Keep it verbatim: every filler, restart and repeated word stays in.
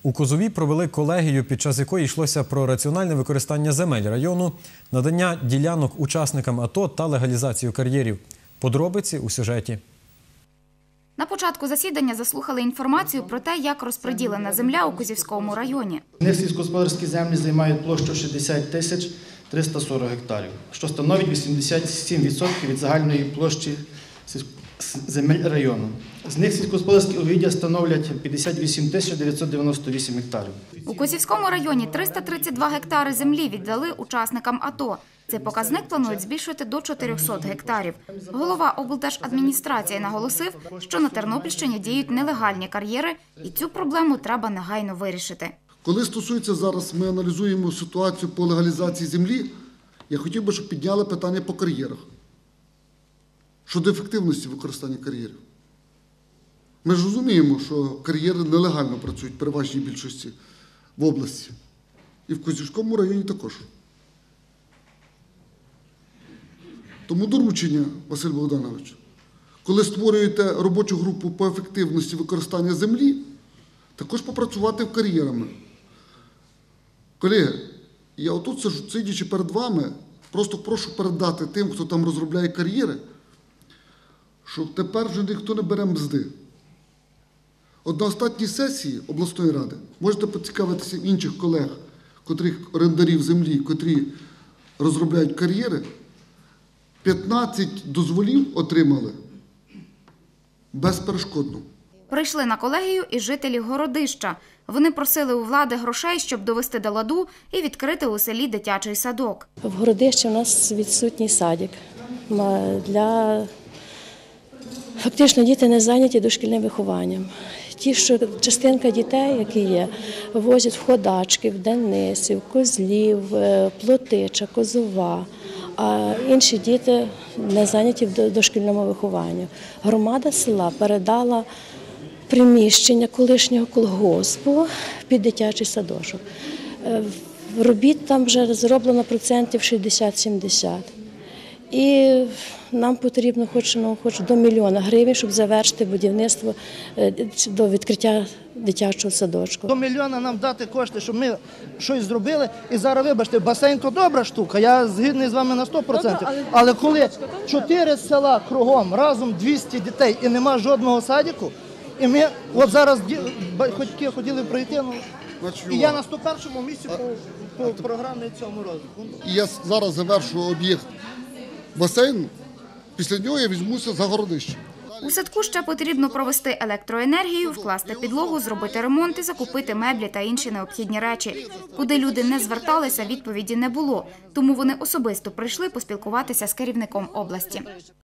У Козові провели колегію, під час якої йшлося про раціональне використання земель району, надання ділянок учасникам АТО та легалізацію кар'єрів. Подробиці у сюжеті. На початку засідання заслухали інформацію про те, як розподілена земля у Козівському районі. Сільськогосподарські землі займають площу шістдесят тисяч триста сорок гектарів, що становить вісімдесят сім відсотків від загальної площі земель району. З них сільськогосподарські угіддя становлять п'ятдесят вісім тисяч дев'ятсот дев'яносто вісім гектарів. У Козівському районі триста тридцять два гектари землі віддали учасникам АТО. Цей показник планують збільшити до чотирьохсот гектарів. Голова облдержадміністрації наголосив, що на Тернопільщині діють нелегальні кар'єри, і цю проблему треба негайно вирішити. Коли стосується зараз, ми аналізуємо ситуацію по легалізації землі, я хотів би, щоб підняли питання по кар'єрах. Щодо ефективності використання кар'єрів. Ми ж розуміємо, що кар'єри нелегально працюють в переважній більшості в області. І в Козівському районі також. Тому доручення, Василь Богданович, коли створюєте робочу групу по ефективності використання землі, також попрацювати в кар'єрами. Колеги, я отут, сидячи перед вами, просто прошу передати тим, хто там розробляє кар'єри, що тепер вже ніхто не бере мзди. От на останній сесії обласної ради можете поцікавитися інших колег, котрих орендарів землі, котрі розробляють кар'єри, п'ятнадцять дозволів отримали безперешкодно. Прийшли на колегію і жителі Городища. Вони просили у влади грошей, щоб довести до ладу і відкрити у селі дитячий садок. В Городищі у нас відсутній садик. Для... Фактично діти не зайняті дошкільним вихованням. Ті, що частинка дітей, які є, возять в Ходачків, Денисів, Козлів, Плотича, Козова, а інші діти не зайняті в дошкільному вихованні. Громада села передала приміщення колишнього колгоспу під дитячий садочок. Робіт там вже зроблено процентів шістдесят-сімдесят. І нам потрібно хоч, ну, хоч до мільйона гривень, щоб завершити будівництво до відкриття дитячого садочку. До мільйона нам дати кошти, щоб ми щось зробили. І зараз, вибачте, басейн – то добра штука, я згідний з вами на сто відсотків. Але коли чотири села кругом, разом двісті дітей і нема жодного садику, і ми от зараз батьки хотіли пройти, ну, і я на сто першому місці по, по програмі цьому розвитку. І я зараз завершу об'єкт басейну, після нього я візьмуся за Городище. У садку ще потрібно провести електроенергію, вкласти підлогу, зробити ремонт і закупити меблі та інші необхідні речі. Куди люди не зверталися, відповіді не було. Тому вони особисто прийшли поспілкуватися з керівником області.